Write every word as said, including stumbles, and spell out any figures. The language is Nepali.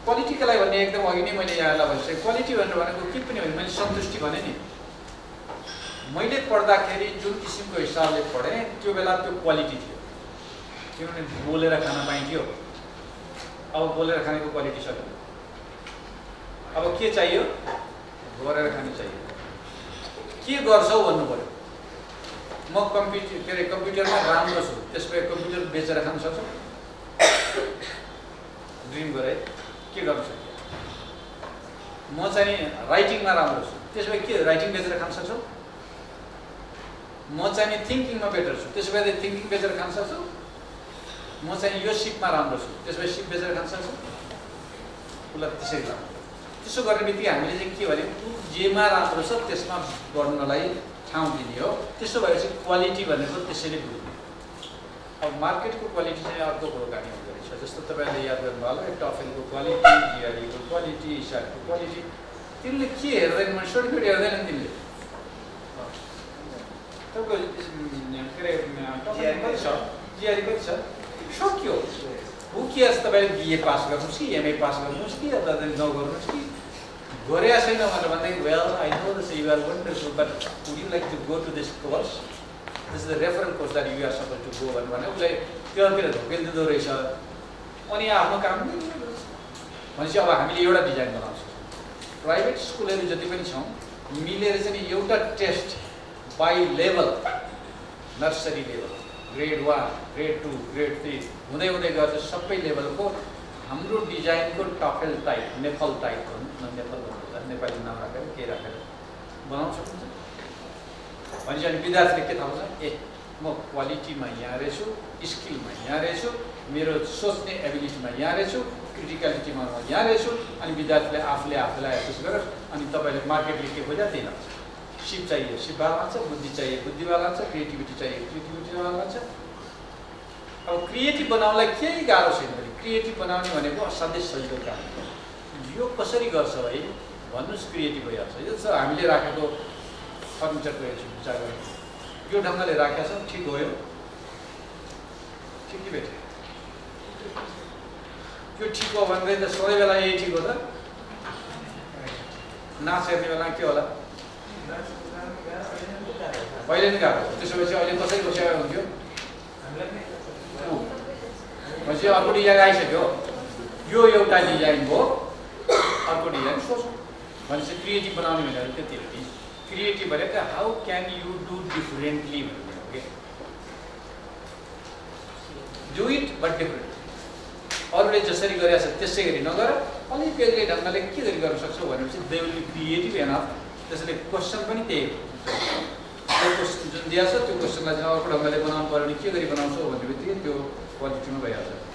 क्वालिटीको लागि भन्ने एकदम अघि नै मैले यहाँलाई भनिसकेँ क्वालिटी भनेर भनेको के पनि होइन मैले सन्तुष्टि भने नि मैले पढ्दाखेरि जुन किसिमको हिसाबले पढेँ त्यो बेला त्यो क्वालिटी थियो किनभने बोलेर खान पाइन्थ्यो अब बोलेर खानेको क्वालिटी सक्यो अब के चाहियो गरेर खानु चाहियो के गर्छौ भन्नु पर्यो म कम्प्युटर के अरे कम्प्युटरमा राम्रो छु त्यसपछि कम्प्युटर बेचेर खान सक्छु ड्रिम गरे के गर्न सक्यो म चाहिँ राइटिङमा राम्रो छु त्यसपछि के राइटिङ बेचेर खान सक्छु म चाहिँ थिङ्किङमा बेटर छु त्यसपछि थिङ्किङ बेचेर खान सक्छु म चाहिँ यो सिपमा राम्रो छु त्यसपछि सिप बेचेर खान सक्छु उसलाई त्यसरी लाग्छ त्यसो गर्ने बित्तिकै हामीले चाहिँ के भने जेमा राम्रो छ त्यसमा गर्नलाई ठाउँ दिने हो त्यसो भएपछि क्वालिटी भनेको त्यसैले बुझ्ने अब मार्केटको क्वालिटी चाहिँ अर्को कुराकानी हुँदो रहेछ जस्तो तपाईँले याद गर्नुभयो होला टफेलको क्वालिटी जिआरईको क्वालिटी इसाटको क्वालिटी तिमीले के हेर्दैन भने सर्टिफिकेट हेर्दैन तिमीले तपाईँको के अरे टफेल कति छ जिआरई कति छ सक्यो हु केयर्स तपाईँले बिए पास गर्नुहोस् कि एमए पास गर्नुहोस् कि अथवा नगर्नुहोस् कि गरेका छैन भनेर भन्दाखेरि well I know this you are wonderful but would you like to go to this course this is the referral course that you are suppose to go भने उसलाई त्योतिर धोकेलिदिँदो रहेछ अनि आफ्नो काम भनेपछि अब हामीले एउटा डिजाइन बनाउँछौँ प्राइभेट स्कुलहरू जति पनि छौँ मिलेर चाहिँ एउटा test by level nursery level grade one grade two grade three हुँदै हुँदै गर्छ सबै लेभलको हाम्रो डिजाइनको टफेल टाइप नेफल टाइप नेफल भन्नुहुन्छ नेपाली नाम राखेर के राखेर बनाउन सक्नुहुन्छ भनेपछि अनि विद्यार्थीले के थाहा हुन्छ ए म क्वालिटीमा यहाँ रहेछु स्किलमा यहाँ रहेछु मेरो सोच्ने एबिलिटीमा यहाँ रहेछु क्रिटिकलिटीमा म यहाँ रहेछु अनि विद्यार्थीले आफूले आफूलाई एसेस गरेर अनि तपाईँले मार्केटले के खोज्या त्यही लान्छ सिप चाहिए सिपवाला लान्छ बुद्धि चाहिए बुद्धिवाला लान्छ क्रिएटिभिटी चाहिए क्रिएटिभिटीवाला लान्छ अब क्रिएटिभ बनाउनलाई केही गाह्रो छैन भने क्रिएटिभ बनाउने भनेको असाध्यै सजिलो काम यो कसरी गर्छ है भन्नुहोस् क्रिएटिभ भइहाल्छ यो छ हामीले राखेको फर्निचरको हेर्छु विचार गरेर यो ढङ्गले राखेको छ ठिक गयो ठिक कि भेट्यो यो ठिक हो भने त सबै बेला यही ठिक हो त नाच हेर्ने बेला के होला पहिले नि गएको त्यसो भएपछि अहिले कसैको सेवा हुन्थ्यो भनेपछि अर्को डिजाइन आइसक्यो यो एउटा डिजाइन हो अर्को डिजाइन सोच्नु भनेपछि क्रिएटिभ बनाउने भनेर त्यति हो कि क्रिएटिभ भनेको how can you do differently भन्ने हो कि डु इट बट डिफरेन्ट अरूले जसरी गरेका छ त्यसै गरी नगर अलिक बेग्लै ढङ्गले के गरी गर्न सक्छौ भनेपछि they will be creative enough त्यसैले क्वेसन पनि त्यही हो त्यो क्वेसन जुन दिएको छ त्यो क्वेसनलाई चाहिँ अर्को ढङ्गले बनाउनु पऱ्यो भने के गरी बनाउँछौ भन्ने बित्तिकै त्यो क्वालिटीमा भइहाल्छ